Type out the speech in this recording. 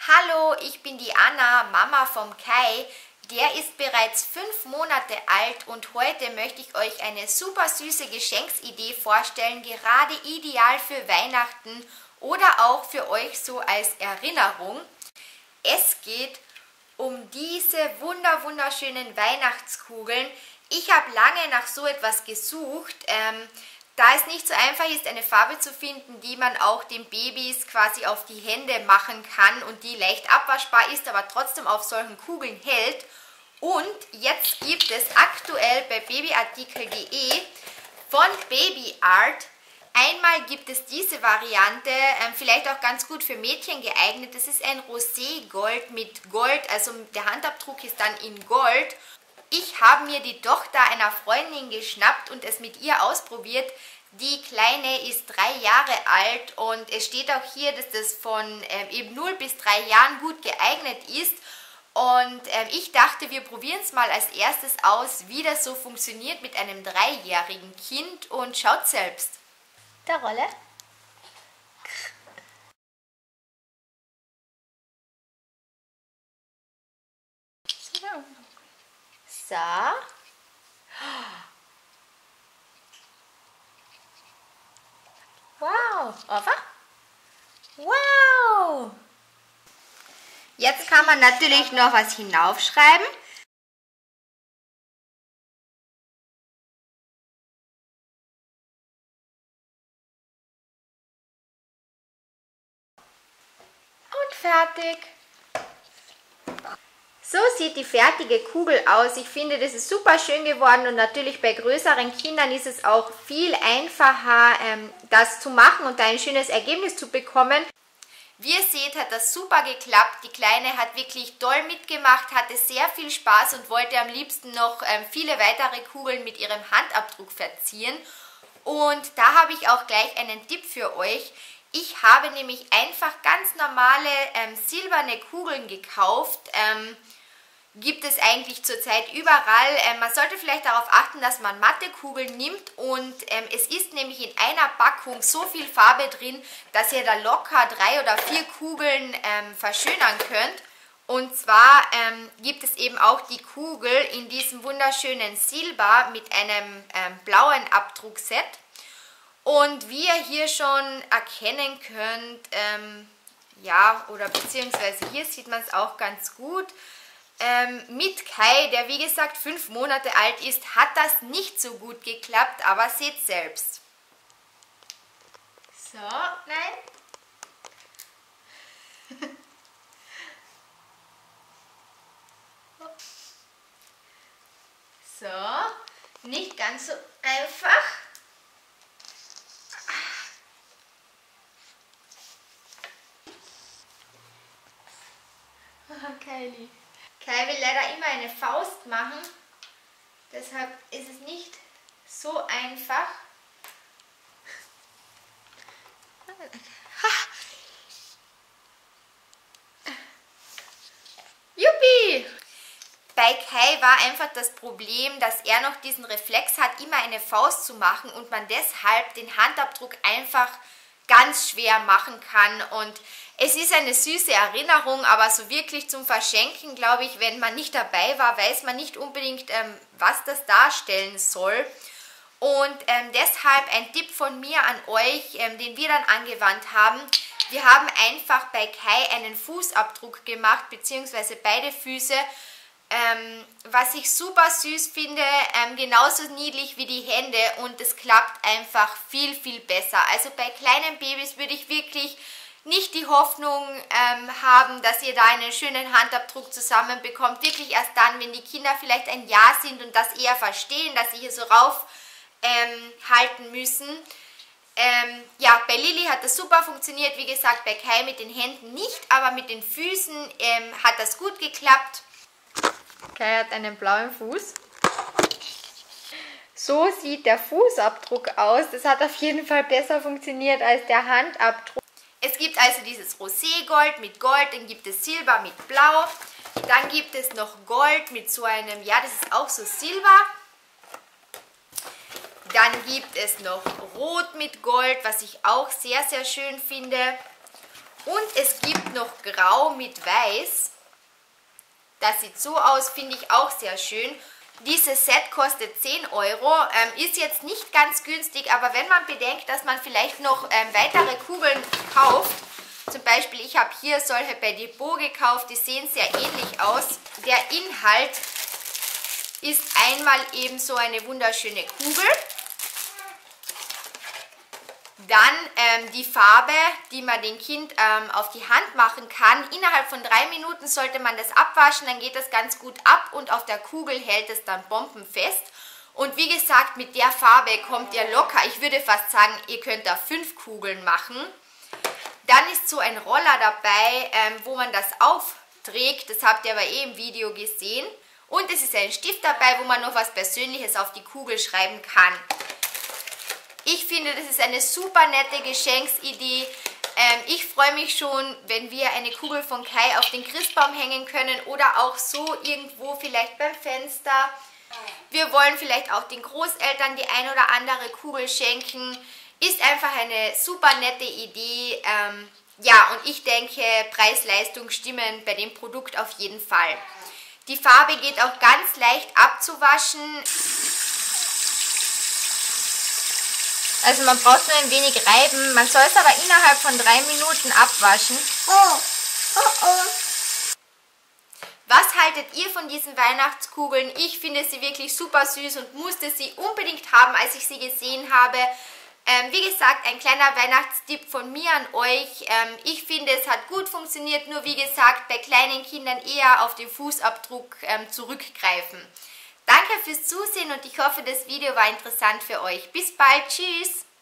Hallo, ich bin die Anna, Mama vom Kai. Der ist bereits 5 Monate alt und heute möchte ich euch eine super süße Geschenksidee vorstellen, gerade ideal für Weihnachten oder auch für euch so als Erinnerung. Es geht um diese wunderschönen Weihnachtskugeln. Ich habe lange nach so etwas gesucht, da es nicht so einfach ist, eine Farbe zu finden, die man auch den Babys quasi auf die Hände machen kann und die leicht abwaschbar ist, aber trotzdem auf solchen Kugeln hält. Und jetzt gibt es aktuell bei babyartikel.de von Baby Art, einmal gibt es diese Variante, vielleicht auch ganz gut für Mädchen geeignet. Das ist ein Roségold mit Gold, also der Handabdruck ist dann in Gold. Ich habe mir die Tochter einer Freundin geschnappt und es mit ihr ausprobiert. Die Kleine ist 3 Jahre alt und es steht auch hier, dass das von eben 0 bis 3 Jahren gut geeignet ist. Und ich dachte, wir probieren es mal als erstes aus, wie das so funktioniert mit einem 3-jährigen Kind, und schaut selbst. Der Rolle. So. Wow. Over? Wow. Jetzt kann man natürlich noch was hinaufschreiben. Und fertig. So sieht die fertige Kugel aus. Ich finde, das ist super schön geworden und natürlich bei größeren Kindern ist es auch viel einfacher, das zu machen und da ein schönes Ergebnis zu bekommen. Wie ihr seht, hat das super geklappt. Die Kleine hat wirklich toll mitgemacht, hatte sehr viel Spaß und wollte am liebsten noch viele weitere Kugeln mit ihrem Handabdruck verzieren. Und da habe ich auch gleich einen Tipp für euch. Ich habe nämlich einfach ganz normale silberne Kugeln gekauft. Gibt es eigentlich zurzeit überall. Man sollte vielleicht darauf achten, dass man matte Kugeln nimmt und es ist nämlich in einer Packung so viel Farbe drin, dass ihr da locker 3 oder 4 Kugeln verschönern könnt. Und zwar gibt es eben auch die Kugel in diesem wunderschönen Silber mit einem blauen Abdruckset. Und wie ihr hier schon erkennen könnt, ja, oder beziehungsweise hier sieht man es auch ganz gut, mit Kai, der wie gesagt 5 Monate alt ist, hat das nicht so gut geklappt, aber seht selbst. So, nein. So, nicht ganz so einfach. Kylie. Kai will leider immer eine Faust machen, deshalb ist es nicht so einfach. Juppie! Bei Kai war einfach das Problem, dass er noch diesen Reflex hat, immer eine Faust zu machen und man deshalb den Handabdruck einfach ganz schwer machen kann. Und es ist eine süße Erinnerung, aber so wirklich zum Verschenken, glaube ich, wenn man nicht dabei war, weiß man nicht unbedingt, was das darstellen soll. Und deshalb ein Tipp von mir an euch, den wir dann angewandt haben. Wir haben einfach bei Kai einen Fußabdruck gemacht, beziehungsweise beide Füße, was ich super süß finde, genauso niedlich wie die Hände, und es klappt einfach viel besser. Also bei kleinen Babys würde ich wirklich nicht die Hoffnung haben, dass ihr da einen schönen Handabdruck zusammenbekommt. Wirklich erst dann, wenn die Kinder vielleicht ein Jahr sind und das eher verstehen, dass sie hier so rauf halten müssen. Ja, bei Lilly hat das super funktioniert. Wie gesagt, bei Kai mit den Händen nicht, aber mit den Füßen hat das gut geklappt. Kai hat einen blauen Fuß. So sieht der Fußabdruck aus. Das hat auf jeden Fall besser funktioniert als der Handabdruck. Es gibt also dieses Roségold mit Gold, dann gibt es Silber mit Blau, dann gibt es noch Gold mit so einem, ja, das ist auch so Silber. Dann gibt es noch Rot mit Gold, was ich auch sehr schön finde. Und es gibt noch Grau mit Weiß. Das sieht so aus, finde ich auch sehr schön. Dieses Set kostet 10 €, ist jetzt nicht ganz günstig, aber wenn man bedenkt, dass man vielleicht noch weitere Kugeln kauft, zum Beispiel ich habe hier solche bei Depot gekauft, die sehen sehr ähnlich aus. Der Inhalt ist einmal eben so eine wunderschöne Kugel. Dann die Farbe, die man dem Kind auf die Hand machen kann. Innerhalb von 3 Minuten sollte man das abwaschen, dann geht das ganz gut ab und auf der Kugel hält es dann bombenfest. Und wie gesagt, mit der Farbe kommt ihr locker, ich würde fast sagen, ihr könnt da 5 Kugeln machen. Dann ist so ein Roller dabei, wo man das aufträgt, das habt ihr aber eh im Video gesehen. Und es ist ein Stift dabei, wo man noch was Persönliches auf die Kugel schreiben kann. Ich finde, das ist eine super nette Geschenksidee. Ich freue mich schon, wenn wir eine Kugel von Kai auf den Christbaum hängen können oder auch so irgendwo vielleicht beim Fenster. Wir wollen vielleicht auch den Großeltern die ein oder andere Kugel schenken. Ist einfach eine super nette Idee. Ja, und ich denke, Preis-Leistung stimmen bei dem Produkt auf jeden Fall. Die Farbe geht auch ganz leicht abzuwaschen. Also man braucht nur ein wenig reiben, man soll es aber innerhalb von 3 Minuten abwaschen. Was haltet ihr von diesen Weihnachtskugeln? Ich finde sie wirklich super süß und musste sie unbedingt haben, als ich sie gesehen habe. Wie gesagt, ein kleiner Weihnachtstipp von mir an euch. Ich finde, es hat gut funktioniert, nur wie gesagt, bei kleinen Kindern eher auf den Fußabdruck zurückgreifen. Danke fürs Zusehen und ich hoffe, das Video war interessant für euch. Bis bald, tschüss!